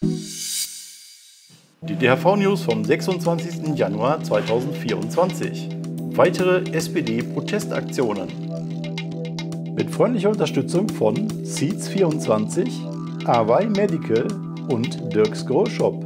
Die DHV-News vom 26. Januar 2024. Weitere SPD-Protestaktionen. Mit freundlicher Unterstützung von Seeds24, Away Medical und Dirks Grow Shop.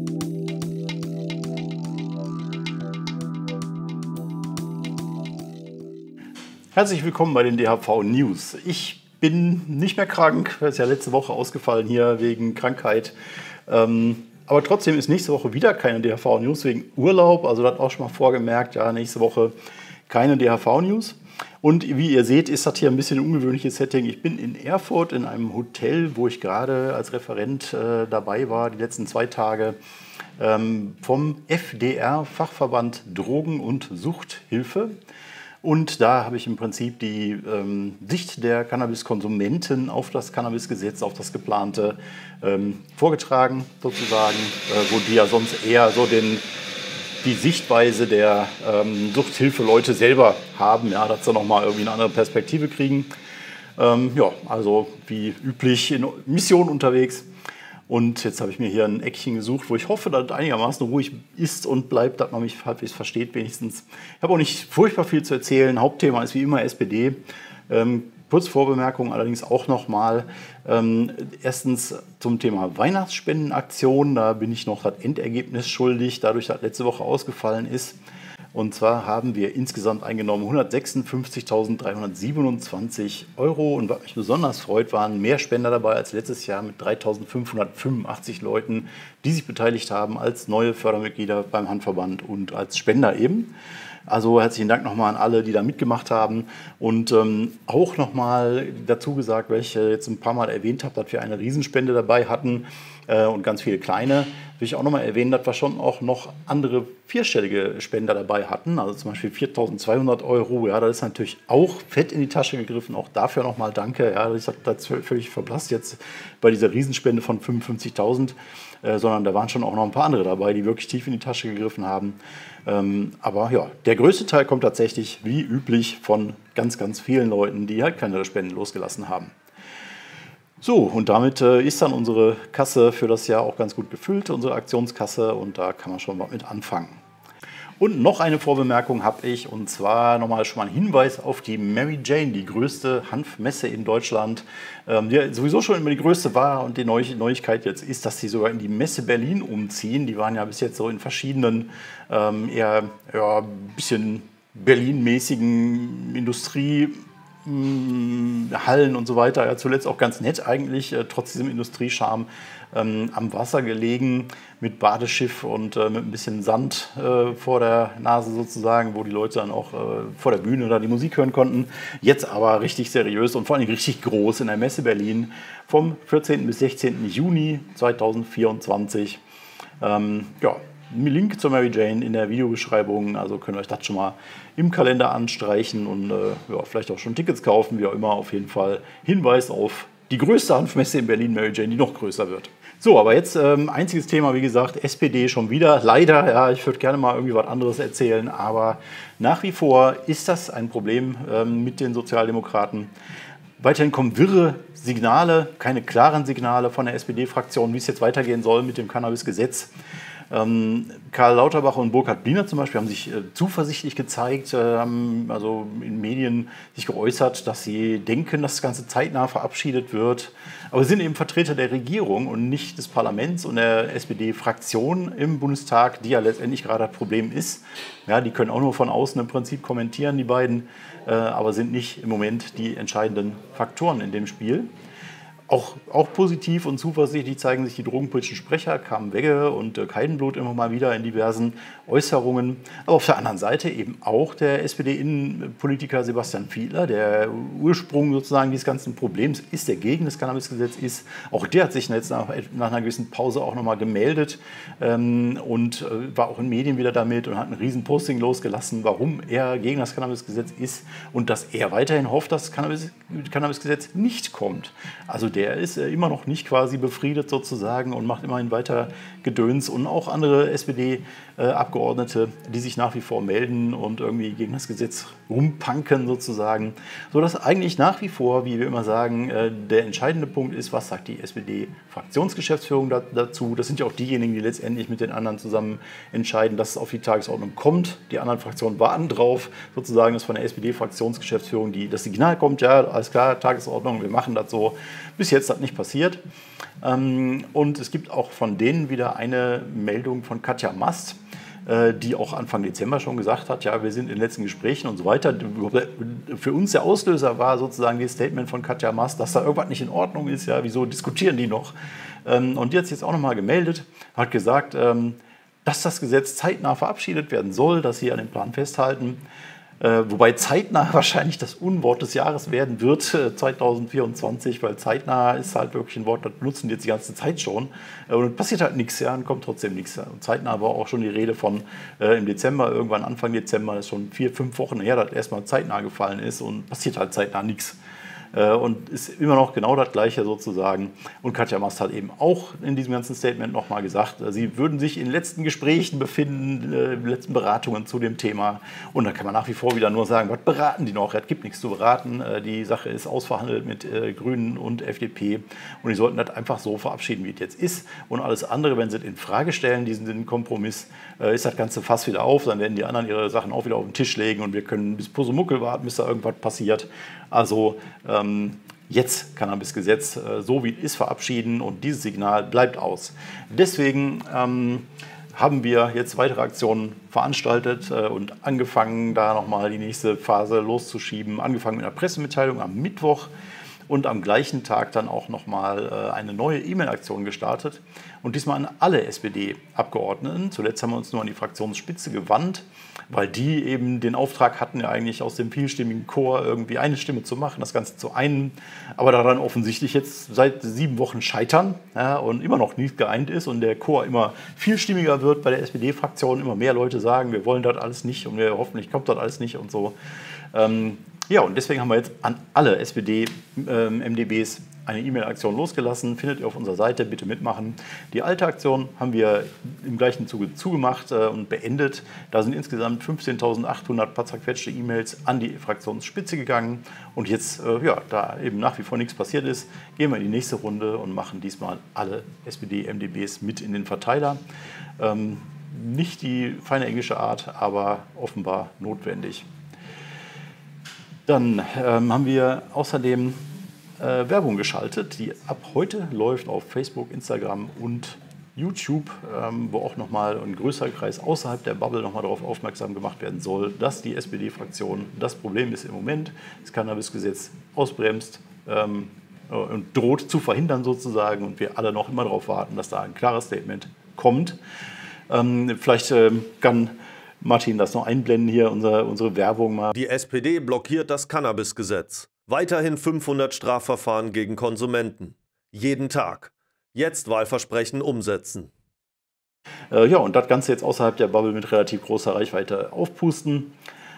Herzlich willkommen bei den DHV-News. Ich bin nicht mehr krank, das ist ja letzte Woche ausgefallen hier wegen Krankheit. Aber trotzdem ist nächste Woche wieder keine DHV-News wegen Urlaub. Also das auch schon mal vorgemerkt, ja, nächste Woche keine DHV-News. Und wie ihr seht, ist das hier ein bisschen ein ungewöhnliches Setting. Ich bin in Erfurt in einem Hotel, wo ich gerade als Referent dabei war, die letzten 2 Tage, vom FDR, Fachverband Drogen- und Suchthilfe. Und da habe ich im Prinzip die Sicht der Cannabiskonsumenten auf das Cannabisgesetz, auf das geplante, vorgetragen sozusagen, wo die ja sonst eher so die Sichtweise der Suchthilfeleute selber haben, ja, dass sie nochmal irgendwie eine andere Perspektive kriegen. Ja, also wie üblich in Mission unterwegs. Und jetzt habe ich mir hier ein Eckchen gesucht, wo ich hoffe, dass es einigermaßen ruhig ist und bleibt, dass man mich halbwegs versteht wenigstens. Ich habe auch nicht furchtbar viel zu erzählen. Hauptthema ist wie immer SPD. Kurz Vorbemerkung allerdings auch nochmal. Erstens zum Thema Weihnachtsspendenaktion. Da bin ich noch das Endergebnis schuldig, dadurch, dass letzte Woche ausgefallen ist. Und zwar haben wir insgesamt eingenommen 156.327 Euro. Und was mich besonders freut, waren mehr Spender dabei als letztes Jahr mit 3.585 Leuten, die sich beteiligt haben als neue Fördermitglieder beim Handverband und als Spender eben. Also herzlichen Dank nochmal an alle, die da mitgemacht haben. Und auch nochmal dazu gesagt, weil ich jetzt ein paar Mal erwähnt habe, dass wir eine Riesenspende dabei hatten und ganz viele kleine, will ich auch nochmal erwähnen, dass wir schon auch noch andere vierstellige Spender dabei hatten. Also zum Beispiel 4.200 Euro. Ja, das ist natürlich auch fett in die Tasche gegriffen. Auch dafür nochmal danke. Ja, ich habe das völlig verblasst jetzt bei dieser Riesenspende von 55.000. Sondern da waren schon auch noch ein paar andere dabei, die wirklich tief in die Tasche gegriffen haben. Aber ja, der größte Teil kommt tatsächlich wie üblich von ganz, ganz vielen Leuten, die halt keine Spenden losgelassen haben. So, und damit ist dann unsere Kasse für das Jahr auch ganz gut gefüllt, unsere Aktionskasse, und da kann man schon mal mit anfangen. Und noch eine Vorbemerkung habe ich, und zwar nochmal schon mal ein Hinweis auf die Mary Jane, die größte Hanfmesse in Deutschland, die sowieso schon immer die größte war, und die Neuigkeit jetzt ist, dass sie sogar in die Messe Berlin umziehen. Die waren ja bis jetzt so in verschiedenen eher ein bisschen Berlin-mäßigen Industriehallen und so weiter. Ja, zuletzt auch ganz nett eigentlich, trotz diesem Industriescharme, am Wasser gelegen mit Badeschiff und mit ein bisschen Sand vor der Nase sozusagen, wo die Leute dann auch vor der Bühne da die Musik hören konnten. Jetzt aber richtig seriös und vor allem richtig groß in der Messe Berlin vom 14. bis 16. Juni 2024. Ja, Link zur Mary Jane in der Videobeschreibung, also könnt ihr euch das schon mal im Kalender anstreichen und ja, vielleicht auch schon Tickets kaufen, wie auch immer. Auf jeden Fall Hinweis auf die größte Hanfmesse in Berlin, Mary Jane, die noch größer wird. So, aber jetzt einziges Thema, wie gesagt, SPD schon wieder. Leider, ja, ich würde gerne mal irgendwie was anderes erzählen, aber nach wie vor ist das ein Problem mit den Sozialdemokraten. Weiterhin kommen wirre Signale, keine klaren Signale von der SPD-Fraktion, wie es jetzt weitergehen soll mit dem Cannabis-Gesetz. Karl Lauterbach und Burkhard Biener zum Beispiel haben sich zuversichtlich gezeigt, haben also in Medien sich geäußert, dass sie denken, dass das Ganze zeitnah verabschiedet wird. Aber sie sind eben Vertreter der Regierung und nicht des Parlaments und der SPD-Fraktion im Bundestag, die ja letztendlich gerade das Problem ist. Ja, die können auch nur von außen im Prinzip kommentieren, die beiden, aber sind nicht im Moment die entscheidenden Faktoren in dem Spiel. Auch positiv und zuversichtlich zeigen sich die drogenpolitischen Sprecher, Carmen Wegge und Dirk Heidenblut immer mal wieder in diversen Äußerungen. Aber auf der anderen Seite eben auch der SPD-Innenpolitiker Sebastian Fiedler, der Ursprung sozusagen dieses ganzen Problems ist, der gegen das Cannabisgesetz ist. Auch der hat sich jetzt nach einer gewissen Pause auch nochmal gemeldet und war auch in Medien wieder damit und hat ein riesen Posting losgelassen, warum er gegen das Cannabisgesetz ist und dass er weiterhin hofft, dass das Cannabisgesetz nicht kommt. Also der ist immer noch nicht quasi befriedet sozusagen und macht immerhin weiter Gedöns. Und auch andere SPD-Abgeordnete, die sich nach wie vor melden und irgendwie gegen das Gesetz rumpanken sozusagen. Sodass eigentlich nach wie vor, wie wir immer sagen, der entscheidende Punkt ist, was sagt die SPD-Fraktionsgeschäftsführung dazu. Das sind ja auch diejenigen, die letztendlich mit den anderen zusammen entscheiden, dass es auf die Tagesordnung kommt. Die anderen Fraktionen warten drauf, sozusagen, dass von der SPD-Fraktionsgeschäftsführung das Signal kommt, ja, alles klar, Tagesordnung, wir machen das so. Bis jetzt hat nicht passiert. Und es gibt auch von denen wieder eine Meldung von Katja Mast, die auch Anfang Dezember schon gesagt hat, ja, wir sind in den letzten Gesprächen und so weiter. Für uns der Auslöser war sozusagen das Statement von Katja Mast, dass da irgendwas nicht in Ordnung ist, ja, wieso diskutieren die noch? Und die hat sich jetzt auch nochmal gemeldet, hat gesagt, dass das Gesetz zeitnah verabschiedet werden soll, dass sie an dem Plan festhalten. Wobei zeitnah wahrscheinlich das Unwort des Jahres werden wird, 2024, weil zeitnah ist halt wirklich ein Wort, das benutzen die jetzt die ganze Zeit schon. Und es passiert halt nichts, ja, und kommt trotzdem nichts. Und zeitnah war auch schon die Rede von im Dezember, irgendwann Anfang Dezember, das ist schon 4, 5 Wochen her, dass erstmal zeitnah gefallen ist und passiert halt zeitnah nichts. Und ist immer noch genau das Gleiche sozusagen. Und Katja Mast hat eben auch in diesem ganzen Statement nochmal gesagt, sie würden sich in letzten Gesprächen befinden, letzten Beratungen zu dem Thema. Und da kann man nach wie vor wieder nur sagen, was beraten die noch? Es gibt nichts zu beraten. Die Sache ist ausverhandelt mit Grünen und FDP. Und die sollten das einfach so verabschieden, wie es jetzt ist. Und alles andere, wenn sie es in Frage stellen, diesen Kompromiss, ist das ganze Fass wieder auf. Dann werden die anderen ihre Sachen auch wieder auf den Tisch legen und wir können bis Pusemuckel warten, bis da irgendwas passiert. Also jetzt Cannabis-Gesetz, so wie es ist, verabschieden und dieses Signal bleibt aus. Deswegen haben wir jetzt weitere Aktionen veranstaltet und angefangen, da nochmal die nächste Phase loszuschieben. Angefangen mit einer Pressemitteilung am Mittwoch und am gleichen Tag dann auch nochmal eine neue E-Mail-Aktion gestartet. Und diesmal an alle SPD-Abgeordneten. Zuletzt haben wir uns nur an die Fraktionsspitze gewandt, weil die eben den Auftrag hatten, ja eigentlich aus dem vielstimmigen Chor irgendwie eine Stimme zu machen, das Ganze zu einen, aber daran offensichtlich jetzt seit 7 Wochen scheitern, ja, und immer noch nicht geeint ist und der Chor immer vielstimmiger wird bei der SPD-Fraktion, immer mehr Leute sagen, wir wollen das alles nicht und hoffentlich kommt das alles nicht und so. Ja, und deswegen haben wir jetzt an alle SPD-MdBs eine E-Mail-Aktion losgelassen. Findet ihr auf unserer Seite, bitte mitmachen. Die alte Aktion haben wir im gleichen Zuge zugemacht und beendet. Da sind insgesamt 15.800 paar zerquetschte E-Mails an die Fraktionsspitze gegangen. Und jetzt, ja, da eben nach wie vor nichts passiert ist, gehen wir in die nächste Runde und machen diesmal alle SPD-MdBs mit in den Verteiler. Nicht die feine englische Art, aber offenbar notwendig. Dann haben wir außerdem Werbung geschaltet, die ab heute läuft auf Facebook, Instagram und YouTube, wo auch nochmal ein größerer Kreis außerhalb der Bubble nochmal darauf aufmerksam gemacht werden soll, dass die SPD-Fraktion das Problem ist im Moment, das Cannabis-Gesetz ausbremst und droht zu verhindern sozusagen und wir alle noch immer darauf warten, dass da ein klares Statement kommt. Vielleicht kann Martin das noch einblenden hier, unsere Werbung mal. Die SPD blockiert das Cannabis-Gesetz. Weiterhin 500 Strafverfahren gegen Konsumenten. Jeden Tag. Jetzt Wahlversprechen umsetzen. Ja, und das Ganze jetzt außerhalb der Bubble mit relativ großer Reichweite aufpusten.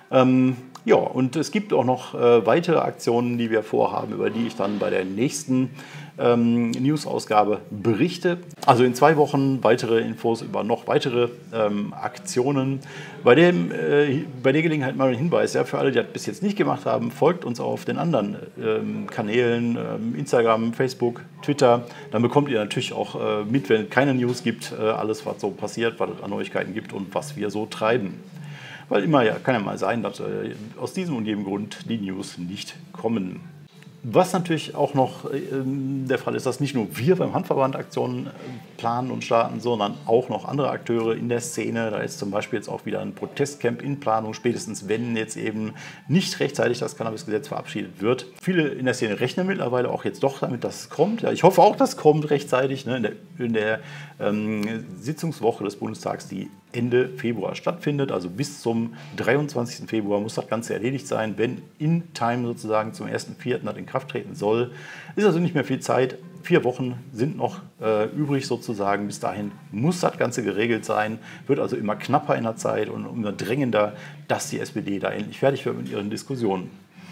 Ja, und es gibt auch noch weitere Aktionen, die wir vorhaben, über die ich dann bei der nächsten News-Ausgabe berichte. Also in 2 Wochen weitere Infos über noch weitere Aktionen. Bei der Gelegenheit mal ein Hinweis, ja, für alle, die das bis jetzt nicht gemacht haben, folgt uns auf den anderen Kanälen, Instagram, Facebook, Twitter. Dann bekommt ihr natürlich auch mit, wenn es keine News gibt, alles, was so passiert, was es an Neuigkeiten gibt und was wir so treiben. Weil kann ja mal sein, dass aus diesem und jedem Grund die News nicht kommen. Was natürlich auch noch der Fall ist, dass nicht nur wir beim Handverband Aktionen planen und starten, sondern auch noch andere Akteure in der Szene. Da ist zum Beispiel jetzt auch wieder ein Protestcamp in Planung, spätestens wenn jetzt eben nicht rechtzeitig das Cannabis-Gesetz verabschiedet wird. Viele in der Szene rechnen mittlerweile auch jetzt doch damit, dass es kommt. Ja, ich hoffe auch, dass es kommt rechtzeitig, ne, in der Sitzungswoche des Bundestags, die Ende Februar stattfindet. Also bis zum 23. Februar muss das Ganze erledigt sein, wenn in Time sozusagen zum 1.4. das in Kraft treten soll. Ist also nicht mehr viel Zeit. 4 Wochen sind noch übrig sozusagen. Bis dahin muss das Ganze geregelt sein. Wird also immer knapper in der Zeit und immer drängender, dass die SPD da endlich fertig wird mit ihren Diskussionen.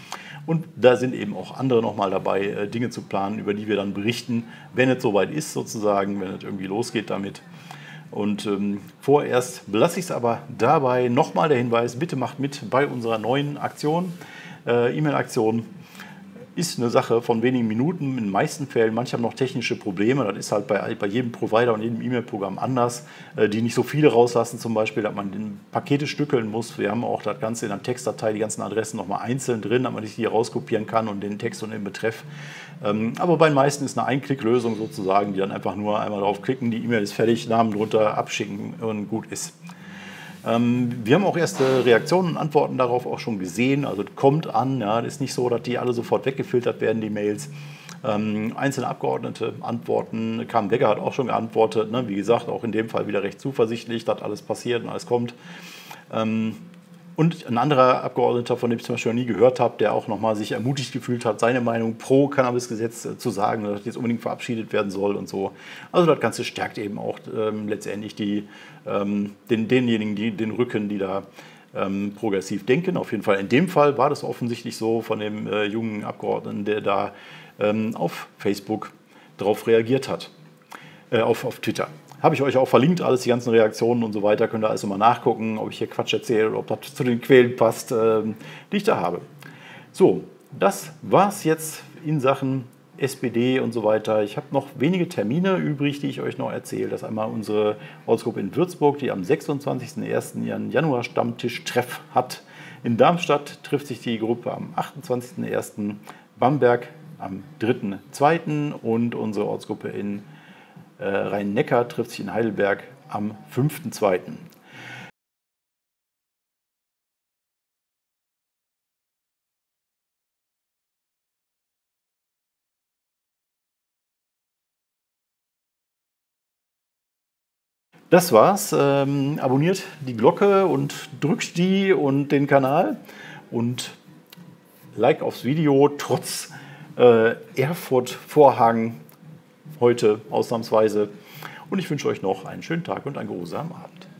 Und da sind eben auch andere nochmal dabei, Dinge zu planen, über die wir dann berichten, wenn es soweit ist sozusagen, wenn es irgendwie losgeht damit. Und vorerst belasse ich es aber dabei. Nochmal der Hinweis, bitte macht mit bei unserer neuen Aktion, E-Mail-Aktion. Ist eine Sache von wenigen Minuten, in den meisten Fällen. Manche haben noch technische Probleme, das ist halt bei jedem Provider und jedem E-Mail-Programm anders, die nicht so viele rauslassen zum Beispiel, dass man Pakete stückeln muss. Wir haben auch das Ganze in einer Textdatei, die ganzen Adressen nochmal einzeln drin, damit man sich die rauskopieren kann und den Text und den Betreff. Aber bei den meisten ist eine Ein-Klick-Lösung sozusagen, die dann einfach nur einmal drauf klicken, die E-Mail ist fertig, Namen drunter, abschicken und gut ist. Wir haben auch erste Reaktionen und Antworten darauf auch schon gesehen. Also es kommt an, ja, es ist nicht so, dass die alle sofort weggefiltert werden, die Mails. Einzelne Abgeordnete antworten. Carmen Becker hat auch schon geantwortet. Ne? Wie gesagt, auch in dem Fall wieder recht zuversichtlich, dass alles passiert und alles kommt. Und ein anderer Abgeordneter, von dem ich zum Beispiel noch nie gehört habe, der auch nochmal sich ermutigt gefühlt hat, seine Meinung pro Cannabis-Gesetz zu sagen, dass das jetzt unbedingt verabschiedet werden soll und so. Also das Ganze stärkt eben auch letztendlich denjenigen, den Rücken, die da progressiv denken. Auf jeden Fall in dem Fall war das offensichtlich so von dem jungen Abgeordneten, der da auf Facebook darauf reagiert hat, auf Twitter. Habe ich euch auch verlinkt, alles die ganzen Reaktionen und so weiter. Könnt ihr alles mal nachgucken, ob ich hier Quatsch erzähle oder ob das zu den Quellen passt, die ich da habe. So, das war's jetzt in Sachen SPD und so weiter. Ich habe noch wenige Termine übrig, die ich euch noch erzähle. Das ist einmal unsere Ortsgruppe in Würzburg, die am 26.01. ihren Januar-Stammtisch-Treff hat. In Darmstadt trifft sich die Gruppe am 28.01. Bamberg am 3.02. und unsere Ortsgruppe in Rhein-Neckar trifft sich in Heidelberg am 5.2. Das war's. Abonniert die Glocke und drückt die und den Kanal und Like aufs Video trotz Erfurt-Vorhang heute ausnahmsweise. Und ich wünsche euch noch einen schönen Tag und einen geruhsamen Abend.